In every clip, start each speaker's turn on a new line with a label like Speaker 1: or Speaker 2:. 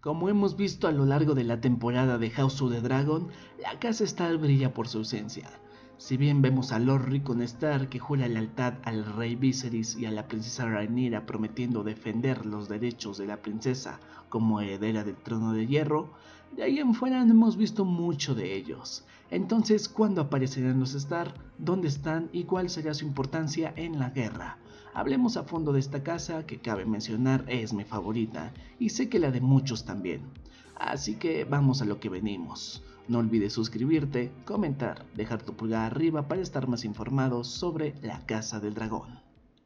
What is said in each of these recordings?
Speaker 1: Como hemos visto a lo largo de la temporada de House of the Dragon, la casa Stark brilla por su ausencia. Si bien vemos a Lord Rickon Stark que jura lealtad al rey Viserys y a la princesa Rhaenyra prometiendo defender los derechos de la princesa como heredera del trono de hierro, de ahí en fuera no hemos visto mucho de ellos. Entonces, ¿cuándo aparecerán los Stark? ¿Dónde están? ¿Y cuál será su importancia en la guerra? Hablemos a fondo de esta casa que cabe mencionar es mi favorita y sé que la de muchos también. Así que vamos a lo que venimos. No olvides suscribirte, comentar, dejar tu pulgar arriba para estar más informados sobre la Casa del Dragón.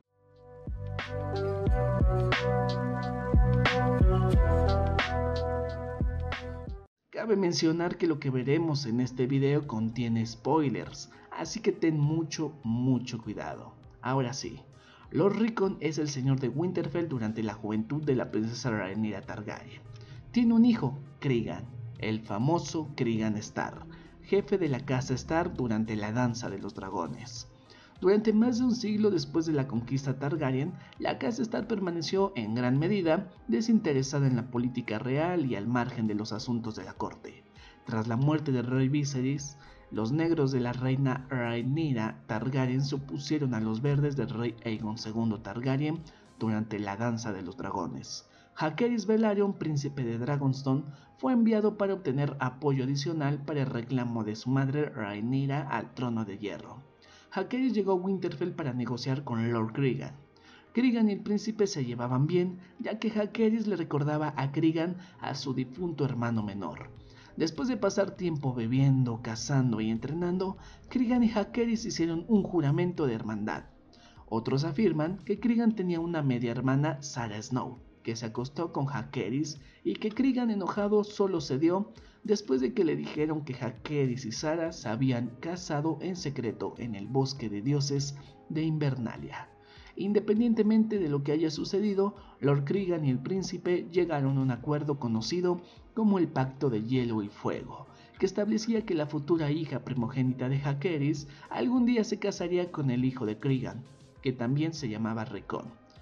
Speaker 1: Cabe mencionar que lo que veremos en este video contiene spoilers, así que ten mucho cuidado. Ahora sí, Lord Rickon es el señor de Winterfell durante la juventud de la princesa Rhaenyra Targaryen. Tiene un hijo, Cregan, el famoso Cregan Stark, jefe de la casa Stark durante la Danza de los Dragones. Durante más de un siglo después de la conquista Targaryen, la casa Stark permaneció en gran medida desinteresada en la política real y al margen de los asuntos de la corte. Tras la muerte del rey Viserys, los negros de la reina Rhaenyra Targaryen se opusieron a los verdes del rey Aegon II Targaryen durante la Danza de los Dragones. Jaehaerys Velaryon, príncipe de Dragonstone, fue enviado para obtener apoyo adicional para el reclamo de su madre Rhaenyra al trono de hierro. Jaehaerys llegó a Winterfell para negociar con Lord Cregan. Cregan y el príncipe se llevaban bien, ya que Jaehaerys le recordaba a Cregan a su difunto hermano menor. Después de pasar tiempo bebiendo, cazando y entrenando, Cregan y Jaehaerys hicieron un juramento de hermandad. Otros afirman que Cregan tenía una media hermana, Sara Snow, que se acostó con Jaehaerys y que Cregan enojado solo cedió después de que le dijeron que Jaehaerys y Sara se habían casado en secreto en el bosque de dioses de Invernalia. Independientemente de lo que haya sucedido, Lord Cregan y el príncipe llegaron a un acuerdo conocido como el Pacto de Hielo y Fuego, que establecía que la futura hija primogénita de Jaehaerys algún día se casaría con el hijo de Cregan, que también se llamaba Rickon.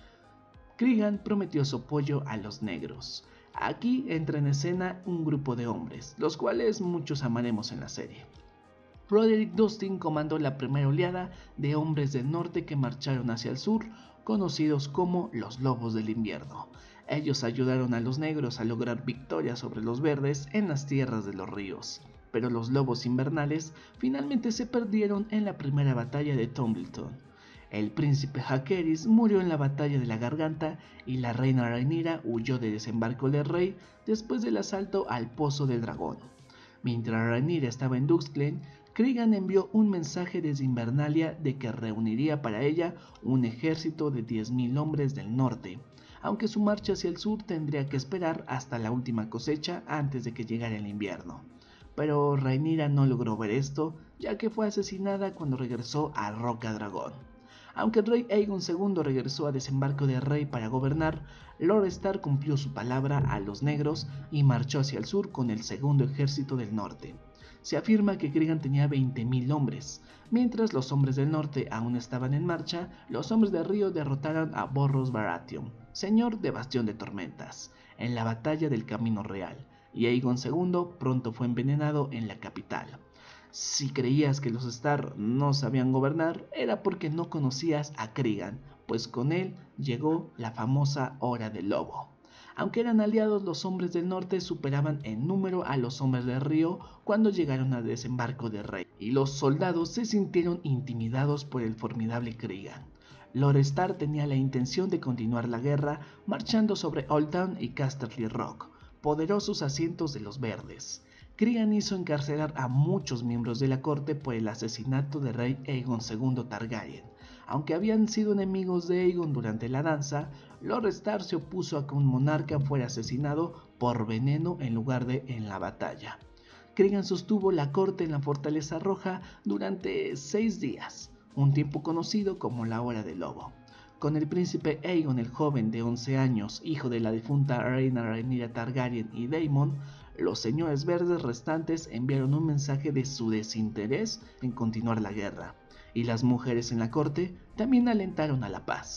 Speaker 1: Cregan prometió su apoyo a los negros. Aquí entra en escena un grupo de hombres, los cuales muchos amaremos en la serie. Roderick Dustin comandó la primera oleada de hombres del norte que marcharon hacia el sur, conocidos como los Lobos del Invierno. Ellos ayudaron a los negros a lograr victorias sobre los verdes en las tierras de los ríos, pero los lobos invernales finalmente se perdieron en la primera batalla de Tumbleton. El príncipe Jaehaerys murió en la batalla de la Garganta y la reina Rhaenyra huyó de Desembarco del Rey después del asalto al Pozo del Dragón. Mientras Rhaenyra estaba en Dux-Glen, Cregan envió un mensaje desde Invernalia de que reuniría para ella un ejército de 10.000 hombres del norte, aunque su marcha hacia el sur tendría que esperar hasta la última cosecha antes de que llegara el invierno. Pero Rhaenyra no logró ver esto, ya que fue asesinada cuando regresó a Roca Dragón. Aunque el rey Aegon II regresó a Desembarco del Rey para gobernar, Lord Stark cumplió su palabra a los negros y marchó hacia el sur con el segundo ejército del norte. Se afirma que Cregan tenía 20.000 hombres. Mientras los hombres del norte aún estaban en marcha, los hombres del río derrotaron a Borros Baratheon, señor de Bastión de Tormentas, en la batalla del Camino Real, y Aegon II pronto fue envenenado en la capital. Si creías que los Stark no sabían gobernar, era porque no conocías a Cregan, pues con él llegó la famosa Hora del Lobo. Aunque eran aliados, los hombres del norte superaban en número a los hombres del río cuando llegaron al Desembarco del Rey, y los soldados se sintieron intimidados por el formidable Cregan. Lord Stark tenía la intención de continuar la guerra marchando sobre Old Town y Casterly Rock, poderosos asientos de los verdes. Cregan hizo encarcelar a muchos miembros de la corte por el asesinato del rey Aegon II Targaryen. Aunque habían sido enemigos de Aegon durante la danza, Lord Stark se opuso a que un monarca fuera asesinado por veneno en lugar de en la batalla. Cregan sostuvo la corte en la Fortaleza Roja durante 6 días, un tiempo conocido como la Hora del Lobo. Con el príncipe Aegon el Joven de 11 años, hijo de la difunta reina Rhaenyra Targaryen y Daemon, los señores verdes restantes enviaron un mensaje de su desinterés en continuar la guerra, y las mujeres en la corte también alentaron a la paz.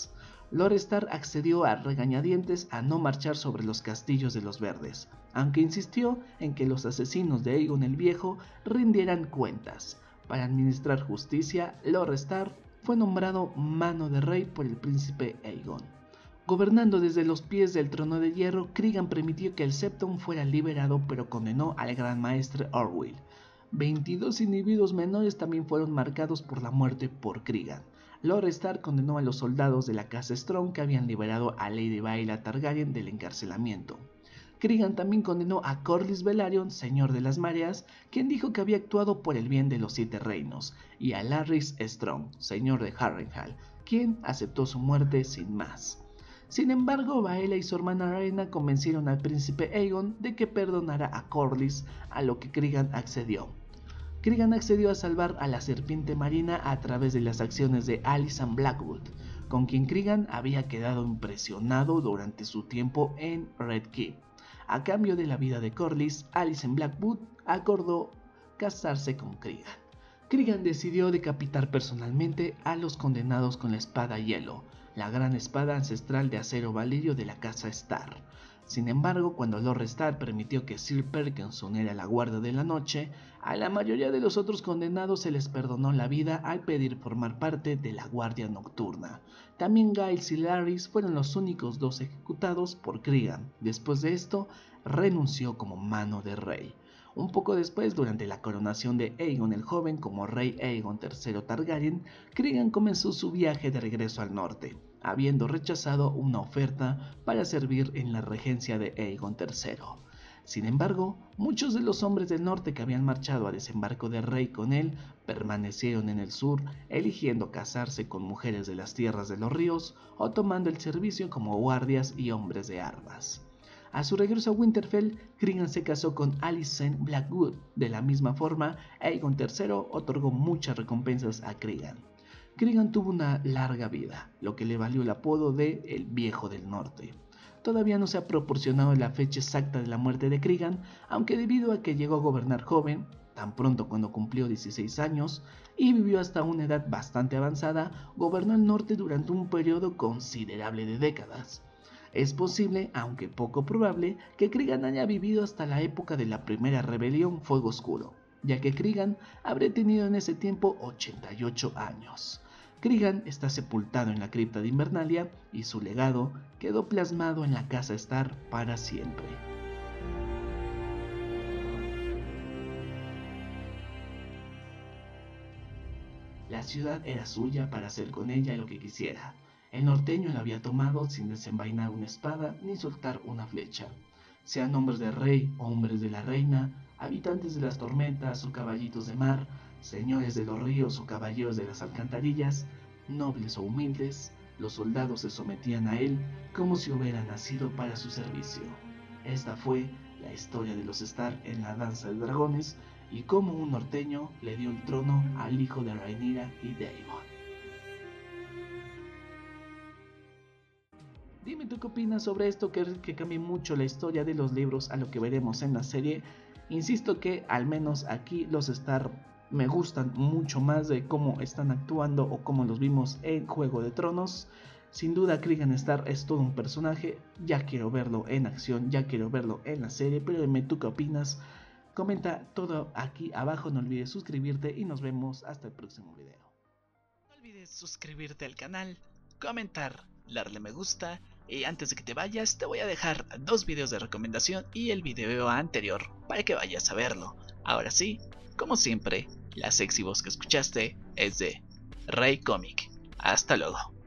Speaker 1: Lord Stark accedió a regañadientes a no marchar sobre los castillos de los Verdes, aunque insistió en que los asesinos de Aegon el Viejo rindieran cuentas. Para administrar justicia, Lord Stark fue nombrado Mano de Rey por el príncipe Aegon. Gobernando desde los pies del trono de hierro, Cregan permitió que el Septon fuera liberado, pero condenó al gran maestre Orwyl. 22 individuos menores también fueron marcados por la muerte por Cregan. Lord Stark condenó a los soldados de la casa Strong que habían liberado a Lady Baela Targaryen del encarcelamiento. Cregan también condenó a Corlys Velaryon, señor de las mareas, quien dijo que había actuado por el bien de los 7 reinos, y a Larrys Strong, señor de Harrenhal, quien aceptó su muerte sin más. Sin embargo, Baela y su hermana Rhaena convencieron al príncipe Aegon de que perdonara a Corlys, a lo que Cregan accedió. Cregan accedió a salvar a la serpiente marina a través de las acciones de Alysanne Blackwood, con quien Cregan había quedado impresionado durante su tiempo en Red Keep. A cambio de la vida de Corlys, Alysanne Blackwood acordó casarse con Cregan. Cregan decidió decapitar personalmente a los condenados con la espada hielo, la gran espada ancestral de acero valirio de la casa Stark. Sin embargo, cuando Lord Stark permitió que Sir Perkins uniera la Guardia de la Noche, a la mayoría de los otros condenados se les perdonó la vida al pedir formar parte de la Guardia Nocturna. También Giles y Larrys fueron los únicos 2 ejecutados por Cregan. Después de esto, renunció como Mano de Rey. Un poco después, durante la coronación de Aegon el Joven como rey Aegon III Targaryen, Cregan comenzó su viaje de regreso al norte, habiendo rechazado una oferta para servir en la regencia de Aegon III. Sin embargo, muchos de los hombres del norte que habían marchado a desembarco del rey con él permanecieron en el sur, eligiendo casarse con mujeres de las tierras de los ríos o tomando el servicio como guardias y hombres de armas. A su regreso a Winterfell, Cregan se casó con Alysanne Blackwood. De la misma forma, Aegon III otorgó muchas recompensas a Cregan. Cregan tuvo una larga vida, lo que le valió el apodo de El Viejo del Norte. Todavía no se ha proporcionado la fecha exacta de la muerte de Cregan, aunque debido a que llegó a gobernar joven, tan pronto cuando cumplió 16 años, y vivió hasta una edad bastante avanzada, gobernó el norte durante un periodo considerable de décadas. Es posible, aunque poco probable, que Cregan haya vivido hasta la época de la primera rebelión Fuego Oscuro, ya que Cregan habría tenido en ese tiempo 88 años. Cregan está sepultado en la cripta de Invernalia y su legado quedó plasmado en la casa Stark para siempre. La ciudad era suya para hacer con ella lo que quisiera. El norteño la había tomado sin desenvainar una espada ni soltar una flecha. Sean hombres del rey o hombres de la reina, habitantes de las tormentas o caballitos de mar, señores de los ríos o caballeros de las alcantarillas, nobles o humildes, los soldados se sometían a él como si hubiera nacido para su servicio. Esta fue la historia de los Stark en la Danza de Dragones y cómo un norteño le dio el trono al hijo de Rhaenyra y Daemon. Dime tú qué opinas sobre esto, que cambie mucho la historia de los libros a lo que veremos en la serie. Insisto que al menos aquí los Stark me gustan mucho más de cómo están actuando o cómo los vimos en Juego de Tronos. Sin duda Cregan Stark es todo un personaje, ya quiero verlo en acción, ya quiero verlo en la serie, pero dime tú qué opinas. Comenta todo aquí abajo, no olvides suscribirte y nos vemos hasta el próximo video.
Speaker 2: No olvides suscribirte al canal, comentar, darle me gusta y antes de que te vayas te voy a dejar 2 videos de recomendación y el video anterior para que vayas a verlo. Ahora sí, como siempre, la sexy voz que escuchaste es de Rey Comic. Hasta luego.